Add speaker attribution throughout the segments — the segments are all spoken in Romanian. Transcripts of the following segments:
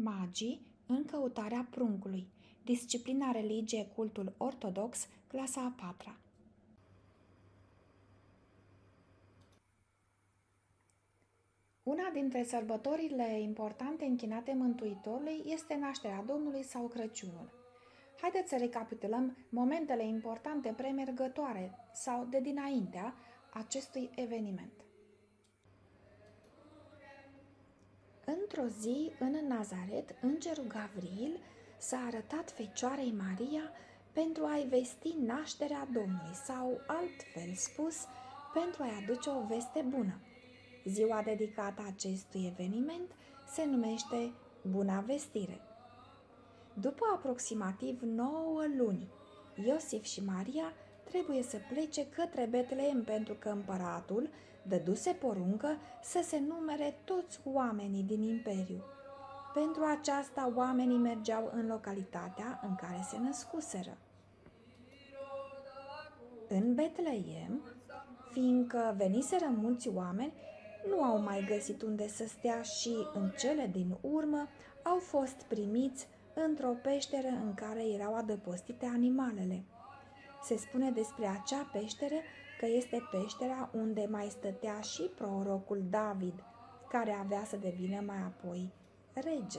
Speaker 1: Magii în căutarea pruncului. Disciplina religie cultul ortodox, clasa a 4-a. Una dintre sărbătorile importante închinate Mântuitorului este nașterea Domnului sau Crăciunul. Haideți să recapitulăm momentele importante premergătoare sau de dinaintea acestui eveniment. Într-o zi, în Nazaret, îngerul Gavril s-a arătat Fecioarei Maria pentru a-i vesti nașterea Domnului sau, altfel spus, pentru a-i aduce o veste bună. Ziua dedicată acestui eveniment se numește Buna Vestire. După aproximativ 9 luni, Iosif și Maria trebuie să plece către Betleem pentru că împăratul dăduse poruncă să se numere toți oamenii din imperiu. Pentru aceasta, oamenii mergeau în localitatea în care se născuseră. În Betleem, fiindcă veniseră mulți oameni, nu au mai găsit unde să stea și, în cele din urmă, au fost primiți într-o peșteră în care erau adăpostite animalele. Se spune despre acea peșteră că este peștera unde mai stătea și prorocul David, care avea să devină mai apoi rege.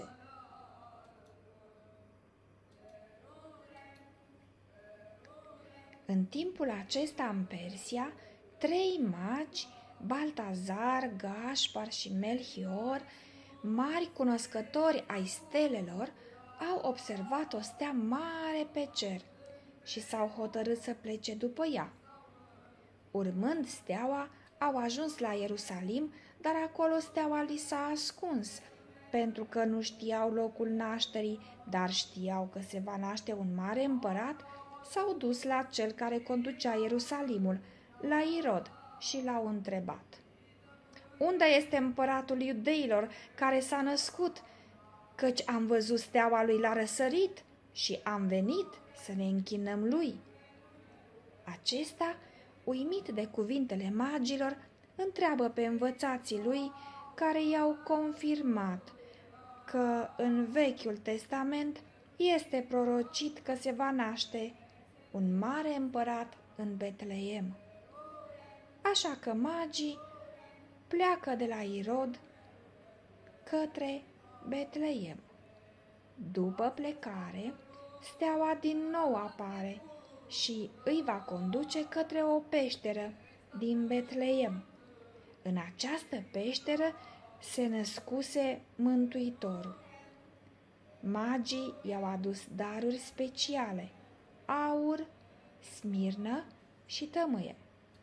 Speaker 1: În timpul acesta în Persia, 3 magi, Baltazar, Gașpar și Melchior, mari cunoscători ai stelelor, au observat o stea mare pe cer și s-au hotărât să plece după ea. Urmând steaua, au ajuns la Ierusalim, dar acolo steaua li s-a ascuns, pentru că nu știau locul nașterii, dar știau că se va naște un mare împărat. S-au dus la cel care conducea Ierusalimul, la Irod, și l-au întrebat: Unde este împăratul iudeilor care s-a născut? Căci am văzut steaua lui la răsărit și am venit să ne închinăm lui. Acesta, uimit de cuvintele magilor, întreabă pe învățații lui, care i-au confirmat că în Vechiul Testament este prorocit că se va naște un mare împărat în Betleem. Așa că magii pleacă de la Irod către Betleem. După plecare, steaua din nou apare și îi va conduce către o peșteră din Betleem. În această peșteră se născuse Mântuitorul. Magii i-au adus daruri speciale: aur, smirnă și tămâie.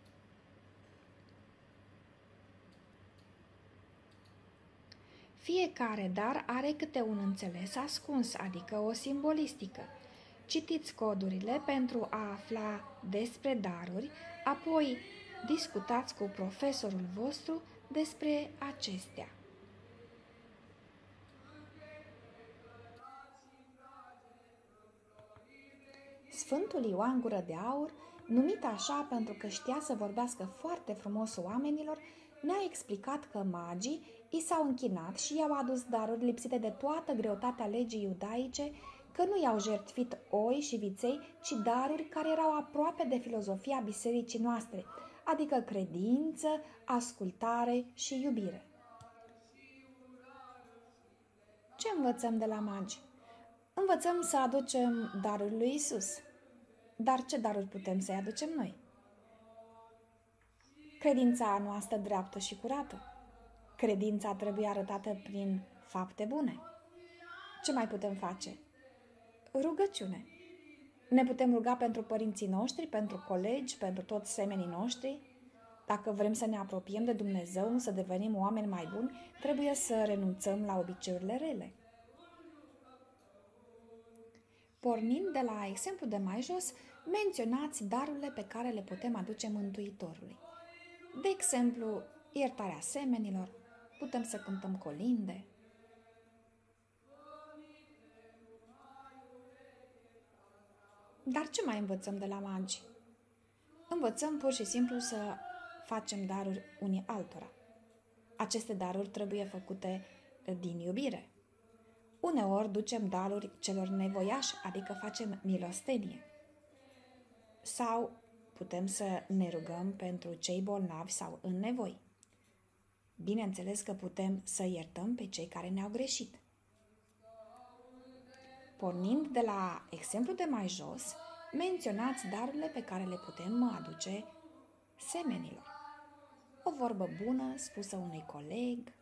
Speaker 1: Fiecare dar are câte un înțeles ascuns, adică o simbolistică. Citiți codurile pentru a afla despre daruri, apoi discutați cu profesorul vostru despre acestea. Sfântul Ioan Gură de Aur, numit așa pentru că știa să vorbească foarte frumos oamenilor, ne-a explicat că magii i s-au închinat și i-au adus daruri lipsite de toată greutatea legii iudaice, că nu i-au jertfit oi și viței, ci daruri care erau aproape de filozofia bisericii noastre, adică credință, ascultare și iubire. Ce învățăm de la magi? Învățăm să aducem darul lui Isus. Dar ce daruri putem să-i aducem noi? Credința noastră dreaptă și curată. Credința trebuie arătată prin fapte bune. Ce mai putem face? Rugăciune. Ne putem ruga pentru părinții noștri, pentru colegi, pentru toți semenii noștri. Dacă vrem să ne apropiem de Dumnezeu, să devenim oameni mai buni, trebuie să renunțăm la obiceiurile rele. Pornind de la exemplu de mai jos, menționați darurile pe care le putem aduce Mântuitorului. De exemplu, iertarea semenilor, putem să cântăm colinde. Dar ce mai învățăm de la magi? Învățăm pur și simplu să facem daruri unii altora. Aceste daruri trebuie făcute din iubire. Uneori ducem daruri celor nevoiași, adică facem milostenie. Sau putem să ne rugăm pentru cei bolnavi sau în nevoi. Bineînțeles că putem să iertăm pe cei care ne-au greșit. Pornind de la exemplu de mai jos, menționați darurile pe care le putem aduce semenilor. O vorbă bună spusă unui coleg,